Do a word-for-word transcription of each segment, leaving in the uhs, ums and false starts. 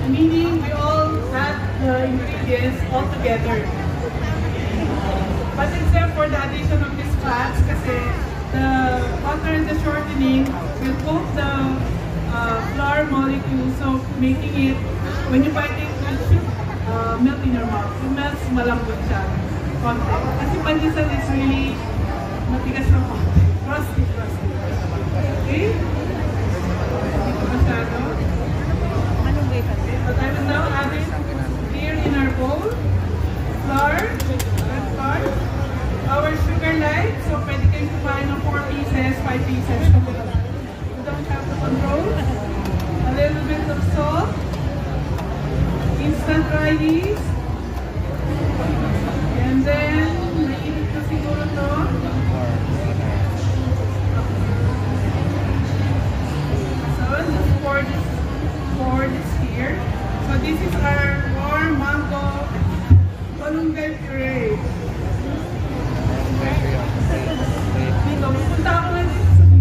Meaning we all have the ingredients all together. But except for the addition of these fats, kasi the butter and the shortening will coat the uh, flour molecule, so making it, when you bite it, it should uh, melt in your mouth. It melts malambot siya. Konti. Kasi pandesal is really matigas na konti. Crusty, crusty. Okay? Hindi ko masyado. But I will now add it here in our bowl. Flour, red flour. Our sugar light, so pwede kayong kumain ng four pieces, five pieces. You don't have to control. A little bit of salt. Instant dry yeast. And then, mainit na siguro to. So, let's pour this, pour this here. So, this is our warm mango malunggay puree. Dito, pupunta ako na dito sa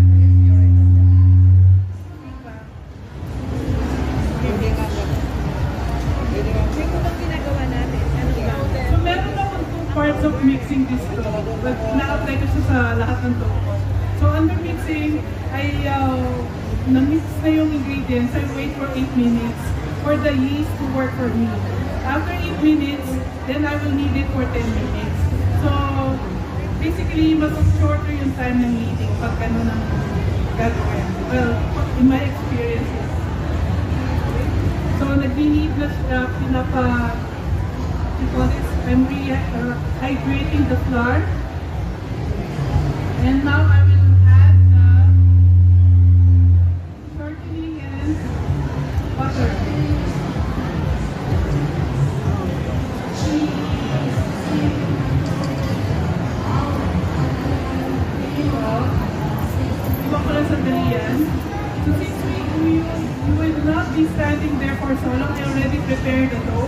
so, meron ako two parts of mixing this dough. But na-apply ko siya sa lahat ng dough. So, under mixing, I uh, na-mix na yung ingredients. I wait for eight minutes for the yeast to work for me. After eight minutes, then I will knead it for ten minutes. So, basically, mas shorter yung time ng kneading pag gano'n ang gagawin. Well, in my experience. Okay. So, nag-knead na siya, pinapa, you call this, I'm rehydrating the flour. And now I will add the shortening and butter. So since we, we, we will not be standing there for so long, I already prepared the dough.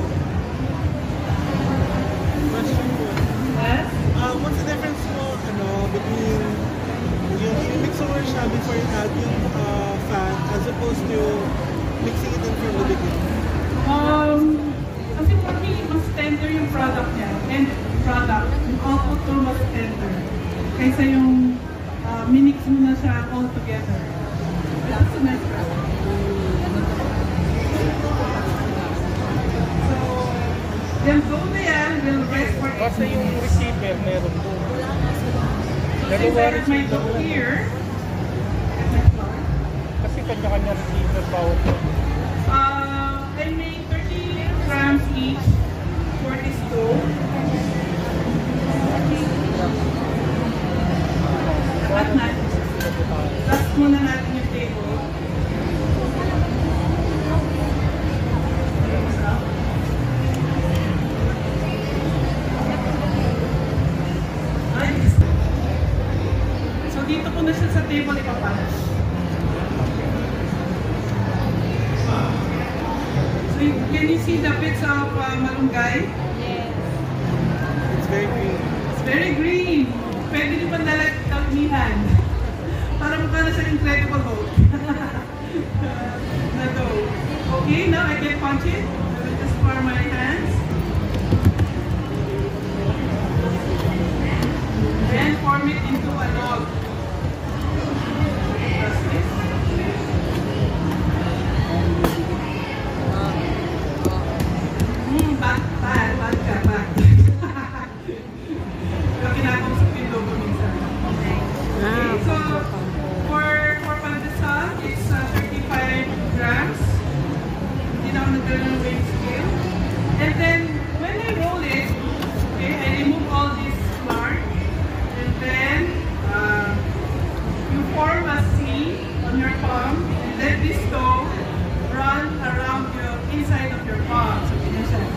Question po. Yes? Uh, what's the difference po ano, between yung i-mix over siya before you add yung uh, fat as opposed to mixing it in from the beginning? Um, kasi for me, mas tender yung product niya. End product. Yung output ko mas tender. Kaysa yung uh, minix mo na siya all together. That's a nice product. So, yung dough na yan will rest for eight Kasi yung minutes. receiver meron po. So, Dalawa since I have my receiver dough po. here, and my flour, Kasi kanya-kanya receiver bawat po. uh, I made thirty grams each for this dough. At natin. Last muna natin yung table. Nice. So dito ko na siya sa table ipapalas. So can you see the bits of uh, malunggay? It's very green. It's very green. Pwede nyo pa nalagkamihan. Para mukha na sa Incredible Hulk. Na dough. Okay, now I can punch it. I will just pour my hands. Then form it into a log. That's this. Hmm, bad, bad, bad ka, bad. Kinakausap yung logo minsan. Okay, so for for pandesal, it's uh, thirty-five grams. Hindi na ako nagdala ng weight scale. And then, when I roll it, okay, I remove all this flour. And then, uh, you form a C on your palm. And let this dough run around your inside of your palm. So, pinasyan.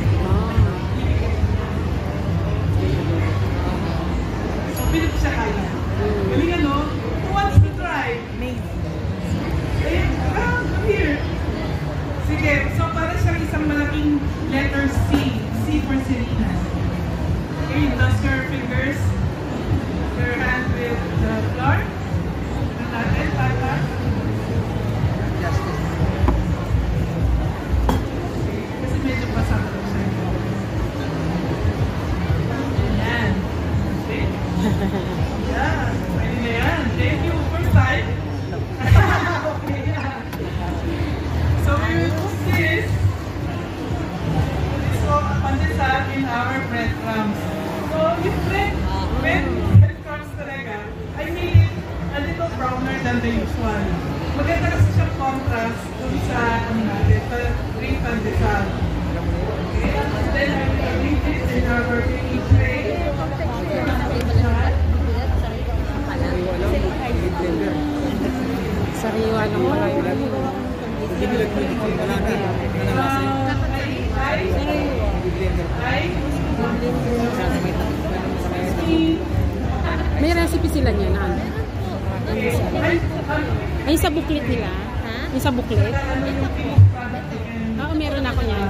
Pili ko siya kaya. Galing ano? Who wants to try? Amazing. Eh, ah, come here. Sige, so para siyang isang malaking letter C. C for Serena. Okay, you dust your fingers, your hand with the flour. Ano natin, tata? Yeah, pwede na yan. Thank you. First time. Okay, yeah. So we will put this, this is pandesal in our breadcrumbs. So yung bread, when breadcrumbs talaga, I made it a little browner than the usual. Maganda kasi siyang contrast dun sa ano natin, sa green pandesal. Okay, then I will arrange it in our baking tray. Sariwa lang pala yun. May recipe sila niya na. Ay, sa booklet nila. Ay, sa booklet. Oo, meron ako niyan.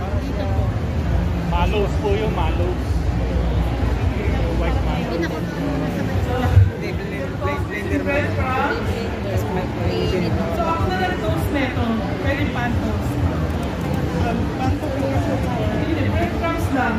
Malos po yung malos. White malos. So ako na nag-toast neto. Pwede pan-toast. Pan-toast po kasi. Hindi, breadcrumbs lang.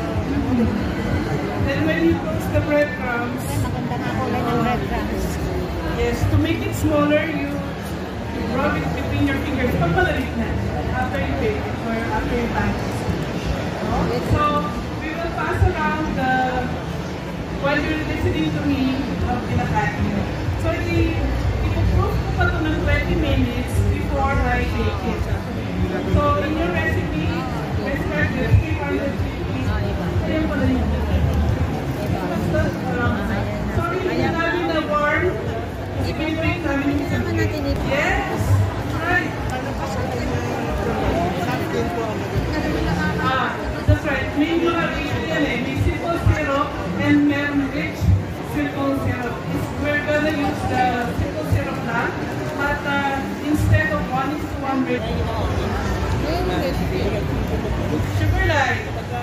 Then when you toast the breadcrumbs, Maganda nga kulay ng breadcrumbs. yes, to make it smaller, you rub it between your fingers. Pag malalit na, after you bake it or after you pan-toast. So we will pass around the, while you're listening to me, uh, pinakain nyo. So i-proof ko pa ito ng twenty minutes before I bake it. So in your recipe, let's start this three hundred fifty. Ayan pala yun. Basta around. Sorry, hindi namin na warm. Pinibake namin yung isang bake. Yes! Right! Din po ang Ah, that's right. May mga ratio yan eh. May simple syrup and meron rich simple syrup. It's, we're gonna use the simple syrup na, but uh, instead of one is to one ratio. Sugar light.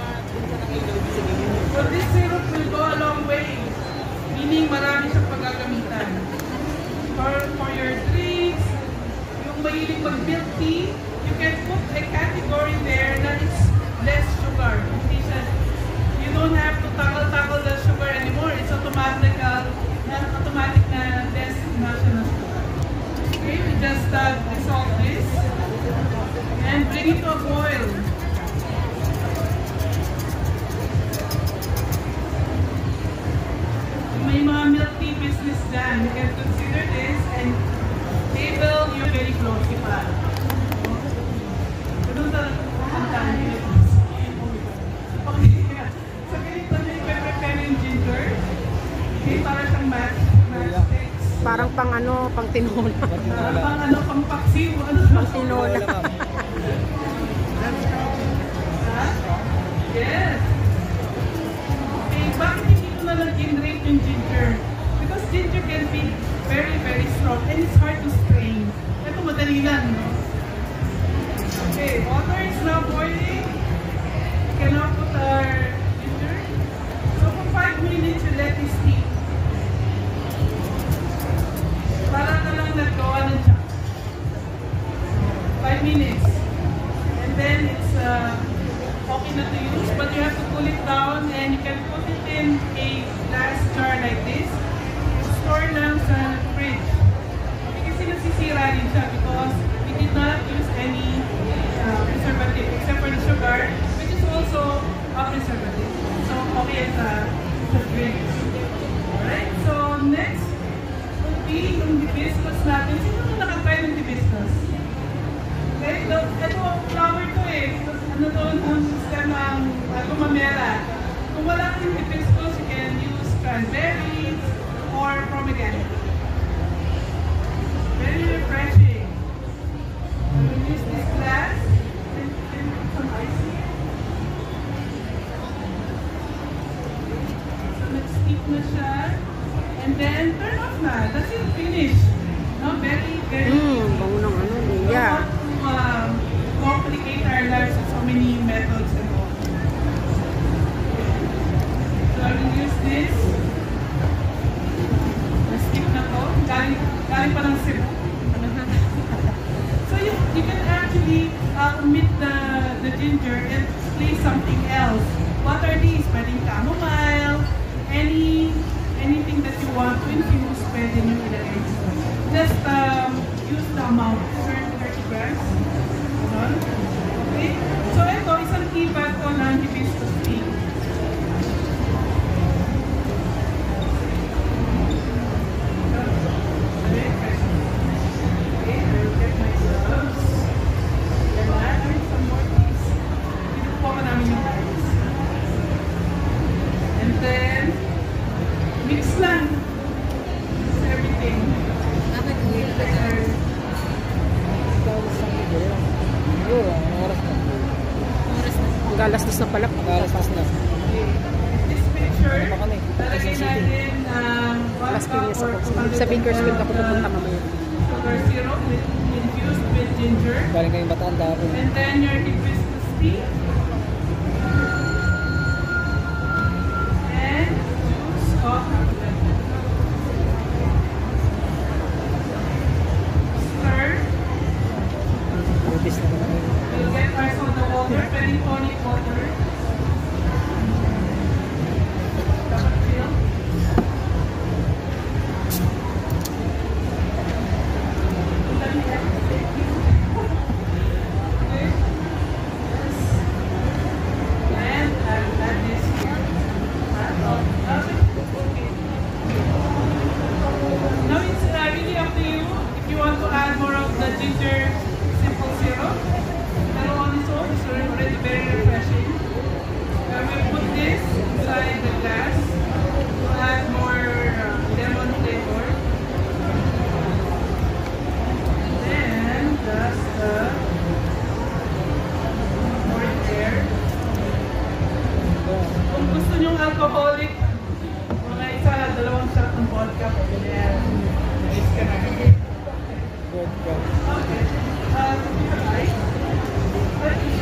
So this syrup will go a long way. Meaning marami siyang paggagamitan. For, for your drinks, yung mahilig mag-milk tea, you can put a category there that is less sugar. Hindi siya, you don't have to tackle-tackle the sugar anymore. It's automatic, uh, automatic na less na siya na sugar. Okay, we just uh, dissolve this and bring it to a boil. May mga milk tea business dyan. You can consider this and they will, you're very close pa. Ganun talaga ang tayo. Okay, so ganito na i-prepare yung ginger. Okay, para siyang mash, mash sticks. Parang pang ano, pang tinola. Uh, pang ano, pang paksiw. Ano Pang tinola. Huh? Yes. Okay, bakit hindi ko na nag-generate yung ginger? Because ginger can be very, very strong and it's hard to strain. Ito madali lang, no? Okay, water is now boiling. We can now put our ginger. So for five minutes, you let it steep. Para ka lang nagawa ng siya. Five minutes. And then it's uh, okay na to use, but you have to cool it down and you can put it in a glass jar like this. Store lang sa fridge. Okay, kasi nasisira rin siya because we did not use any uh, preservative except for the sugar, which is also a preservative. So, okay sa, sa drinks. Alright, so next will be yung hibiscus natin. Sino na nakatry ng hibiscus? Okay, so, ito, flower to eh. Ano doon ang stem ng uh, gumamela. Kung wala kang hibiscus, you can use cranberries or pomegranate. Very refreshing. I will use this glass and, and put some ice here. So let's steep na siya. And then turn off na. That's it, finish. No, very, very Hmm, bango ng ano, Lia. don't want to um, complicate our lives with so many methods and all. So I will use this. Na-skip na to. Galing, galing pa ng Cebu. So you, you can actually uh, omit the, the ginger and place something else. What are these? Pwedeng chamomile, any na pala. Alas dos na. This picture, Ano pa kami? lalagay Quezon City. natin ang one Las cup Piñas or ako. two hundred Sa Bakersfield ako uh, pupunta mamaya. sugar syrup with, infused with ginger. Galing kayong Bataan dahon. And then your hibiscus tea. And juice of lemon. Stir. Lupis na naman. You'll get ice on the water, very tonic water. Dapat chill. Okay. And add add this here. Okay. Now it's uh, really up to you if you want to add more of the ginger simple syrup. Pero on its own, it's already very refreshing. Uh, we put this inside the glass to add more uh, lemon flavor. And then just uh, pour it there. Kung gusto nyong alcoholic, mga isa, dalawang shot ng vodka, pwede na yan. Nice ka na. Good, good. Okay. Um, ice. But